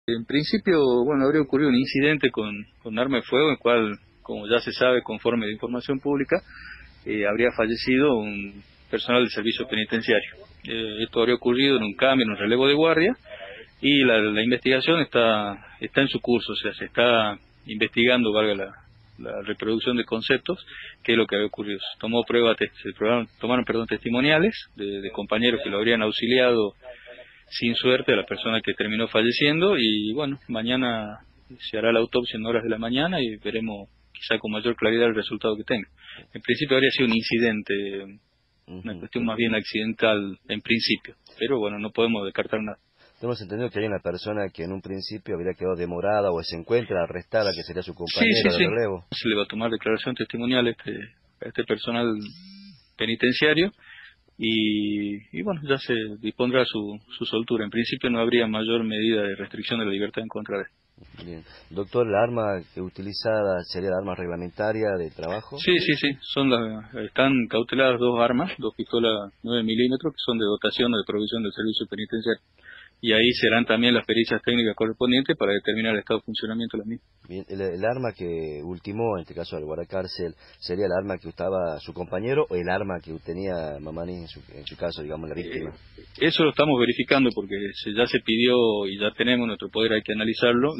En principio, bueno, habría ocurrido un incidente con arma de fuego, en el cual, como ya se sabe, conforme de información pública, habría fallecido un personal del servicio penitenciario. Esto habría ocurrido en un cambio, en un relevo de guardia, y la investigación está en su curso, o sea, se está investigando, valga la reproducción de conceptos, qué es lo que había ocurrido. Se tomó tomaron testimoniales de compañeros que lo habrían auxiliado sin suerte a la persona que terminó falleciendo, y bueno, mañana se hará la autopsia en horas de la mañana y veremos quizá con mayor claridad el resultado que tenga. En principio habría sido un incidente, una Ujú. cuestión más bien accidental en principio, pero bueno, no podemos descartar nada. Tenemos entendido que hay una persona que en un principio habría quedado demorada o se encuentra arrestada, que sería su Sí, sí, compañero de sí. relevo. Se le va a tomar declaración testimonial a este personal penitenciario, y bueno, ya se dispondrá su soltura. En principio no habría mayor medida de restricción de la libertad en contra de él. Bien. Doctor, ¿la arma que utilizada sería la arma reglamentaria de trabajo? Sí, sí, sí. Están cauteladas dos armas, dos pistolas 9 milímetros, que son de dotación o de provisión del servicio penitenciario. Y ahí serán también las pericias técnicas correspondientes para determinar el estado de funcionamiento de la misma. Bien, el arma que ultimó, en este caso al guardacárcel, ¿sería el arma que usaba su compañero o el arma que tenía Mamani en su caso, digamos, la Eh, víctima? Eso lo estamos verificando porque ya se pidió y ya tenemos en nuestro poder, hay que analizarlo,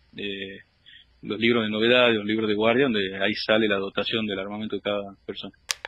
los libros de novedades, los libros de guardia, donde ahí sale la dotación del armamento de cada persona.